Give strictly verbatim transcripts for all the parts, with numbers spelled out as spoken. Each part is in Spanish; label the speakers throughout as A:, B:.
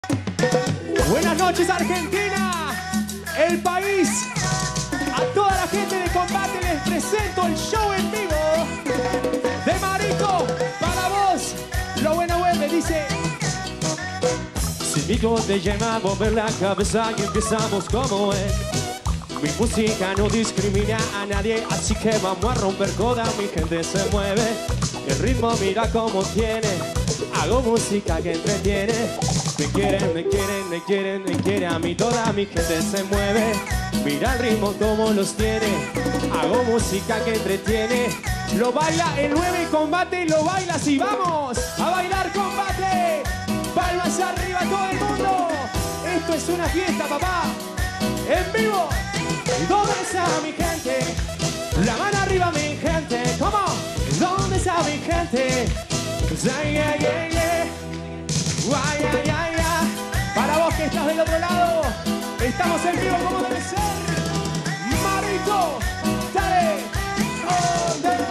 A: Buenas noches, Argentina, el país. A toda la gente de combate les presento el show en vivo de Marito para vos. Lo bueno vuelve, dice.
B: Si mi te llena a mover la cabeza y empezamos como es. Mi música no discrimina a nadie, así que vamos a romper coda. Mi gente se mueve, el ritmo mira como tiene. Hago música que entretiene. Me quieren, me quieren, me quieren, me quieren. A mí toda mi gente se mueve. Mira el ritmo como los tiene. Hago música que entretiene.
A: Lo baila el nueve combate, lo baila así. Vamos a bailar combate. Palmas arriba todo el mundo. Esto es una fiesta, papá. En vivo. ¿Dónde está mi gente? La mano arriba, mi gente. ¿Cómo? ¿Dónde está mi gente? Ay, ay, ay, ay. Ay, ay, ay, ay. Para vos que estás del otro lado, estamos en vivo como debe ser. Marito, dale. Oh, dale.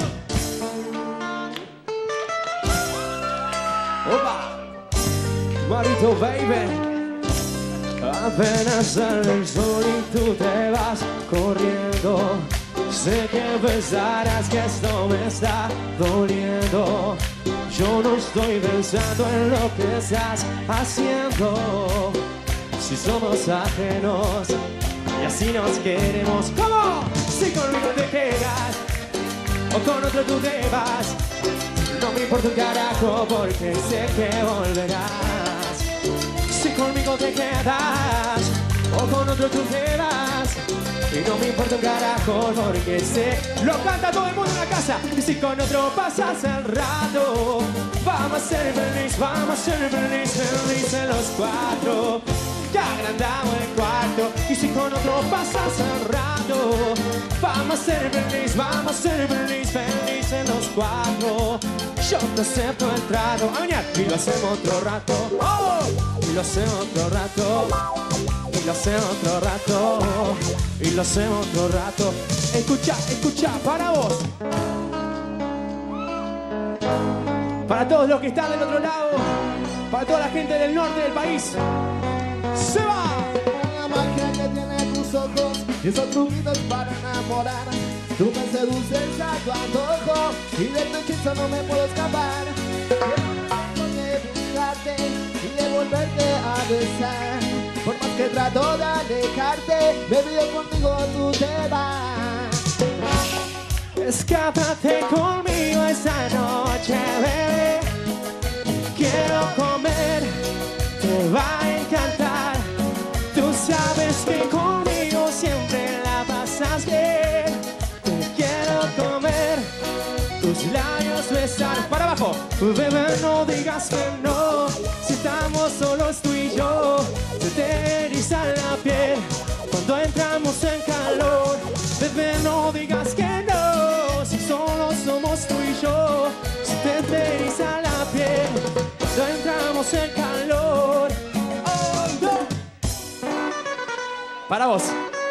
B: Opa. Marito, baby. Apenas sale el sol y tú te vas corriendo. Sé que pensarás que esto me está doliendo. Yo no estoy pensando en lo que estás haciendo. Si somos ajenos y así nos queremos.
A: ¿Cómo?
B: Si conmigo te quedas o con otro tú te vas, no me importa un carajo porque sé que volverás. Si conmigo te quedas o con otro tú te vas, y no me importa un carajo porque sé.
A: Lo canta todo el mundo en la casa.
B: Y si con otro pasas el rato, vamos a ser felices, vamos a ser felices, felices los cuatro. Ya agrandamos el cuarto. Y si con otro pasas el rato, vamos a ser felices, vamos a ser felices, felices los cuatro. Yo te acepto el trato. A mañana. Y lo hacemos otro rato. Oh, y lo hacemos otro rato. Y lo hacemos otro rato. Y lo hacemos otro rato.
A: Escucha, escucha, para vos. Para todos los que están del otro lado. Para toda la gente del norte del país. ¡Se va!
C: La magia que tiene tus ojos y esos truquitos para enamorar. Tú me seduces a tu antojo y de tu hechizo no me puedo escapar. Quiero de buscarte y de volverte a besar. Por más que trato de alejarte, bebido conmigo tú te vas.
B: Escápate conmigo esta noche, bebé. Quiero comer, te va a encantar. Tú sabes que conmigo siempre la pasas bien. Te quiero comer, tus labios besar.
A: Para abajo.
B: Bebé, no digas que no, si estamos solos tú y yo. Se te eriza la piel cuando entramos en calor. Bebé, no digas que no, si solo somos tú y yo. Se te eriza la piel cuando entramos en calor.
A: Oh, no. Para vos.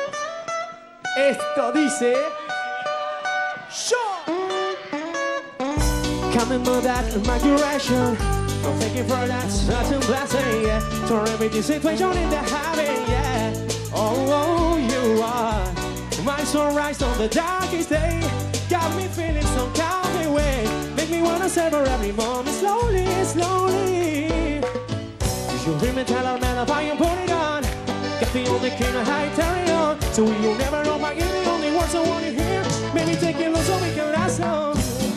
A: Esto dice. Yo.
B: Come and move that in my direction. I'm thinking for that certain blessing, yeah. To remedy the situation in the habit, yeah. Oh, oh, you are my sunrise on the darkest day. Got me feeling some kind of way. Make me wanna savor every moment slowly, slowly. You hear me tell our man if I am putting it on. Got the only king of high carry on. So you'll never know my game, the only words I want to hear. Maybe take it low so we can last long.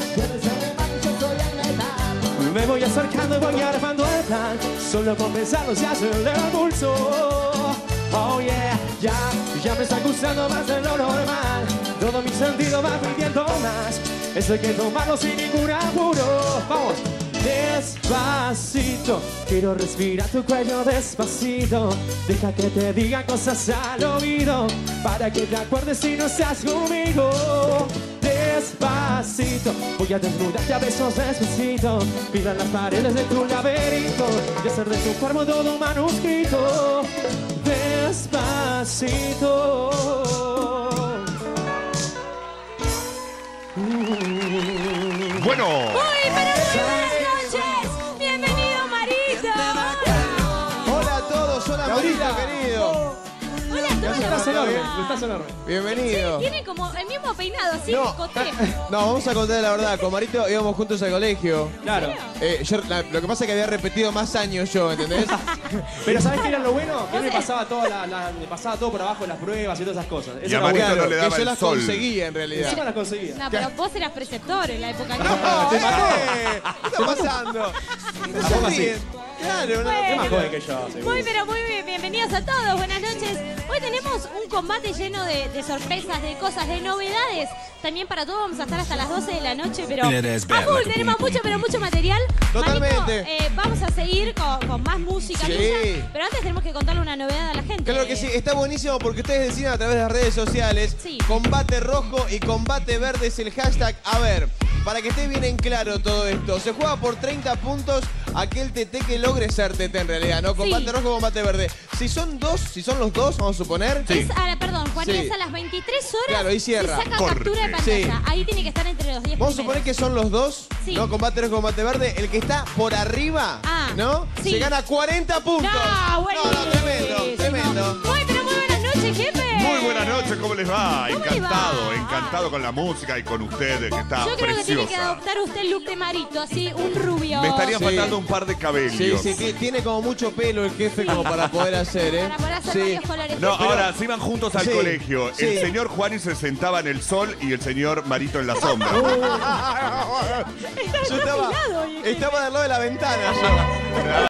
B: Me voy acercando y voy armando el plan. Solo con pensarlo se acelera el pulso. Oh yeah, ya, ya me está gustando más de lo normal. Todo mi sentido va pidiendo más. Eso hay que tomarlo sin ningún apuro. Vamos. Despacito, quiero respirar tu cuello despacito. Deja que te diga cosas al oído, para que te acuerdes si no estás conmigo. Despacito, voy a desnudarte a besos despacito. Pida las paredes de tu laberinto y hacer de tu cuerpo todo un manuscrito. Despacito.
D: Bueno.
E: Uy, pero muy buenas noches. Bienvenido, Marito.
C: Hola,
A: mira.
E: bienvenido.
F: Hola a todos.
A: Estás enorme, estás enorme.
E: Bienvenido.
F: Tiene como el mismo peinado, así,
E: No.
F: escote.
E: No, vamos a contar la verdad. Con Marito íbamos juntos al colegio.
A: Claro.
E: Eh, yo, la- lo que pasa es que había repetido más años yo, ¿entendés?
A: Pero ¿sabés qué era lo bueno? Que él me pasaba, toda la, la- me pasaba todo por abajo en las pruebas y todas esas cosas. Eso
D: Y a
A: era
D: Marito
A: bueno.
D: no le
E: que
D: daba
E: yo
D: el
E: las
D: sol.
E: conseguía en realidad.
A: Encima las conseguía.
F: No, pero vos eras preceptor en la época que...
E: No,
A: Te
E: eh,
A: mató.
E: ¿Qué está pasando? No se
A: Tampoco así.
E: ríen. Claro, no,
F: Bueno.
A: Es más joven que yo, seguro.
F: Muy, pero muy bien. Bienvenidos a todos. Buenas noches. Hoy tenemos un combate lleno de, de sorpresas, de cosas, de novedades. También para todos vamos a estar hasta las doce de la noche, pero a full tenemos mucho, pero mucho material.
E: Totalmente.
F: Marito, eh, vamos a seguir con, con más música
E: Sí.
F: tuya, pero antes tenemos que contarle una novedad a la gente.
E: Claro que sí, está buenísimo porque ustedes decían a través de las redes sociales,
F: Sí.
E: combate rojo y combate verde es el hashtag. A ver, para que esté bien en claro todo esto, se juega por treinta puntos aquel T T que logre ser T T en realidad, ¿no? Combate
F: Sí.
E: rojo, combate verde. Si son dos, si son los dos, vamos a suponer.
F: Es a la- perdón, Juan,
E: Sí.
F: es a las veintitrés horas.
E: Claro, ahí cierra.
F: Se saca
D: Corre.
F: captura de pantalla.
E: Sí.
F: Ahí tiene que estar entre los diez
E: Vamos a
F: primeros.
E: suponer que son los dos,
F: Sí.
E: ¿no? Combate rojo, combate verde. El que está por arriba,
F: Ah,
E: ¿no?
F: sí.
E: Se gana cuarenta puntos.
F: No,
E: no, no, tremendo, tremendo.
F: Muy, pero muy buenas noches, jefe.
D: Muy buenas noches, ¿cómo les va?
F: ¿Cómo le
D: Encantado,
F: va?
D: encantado con la música y con ustedes, que está
F: Yo creo que tiene que
D: preciosa.
F: adoptar usted el look de Marito, así, un rubio.
D: Me estarían
E: Sí.
D: faltando un par de cabellos.
E: Sí, sí, que tiene como mucho pelo el jefe como para poder hacer, ¿eh?
F: Para poder hacer
E: Sí.
F: varios colores.
D: No,
F: Pero-
D: ahora se iban juntos al
E: Sí,
D: colegio.
E: sí.
D: El señor Juani se sentaba en el sol y el señor Marito en la sombra.
E: Yo estaba,
F: afilado, oye,
E: estaba del lado de la ventana yo.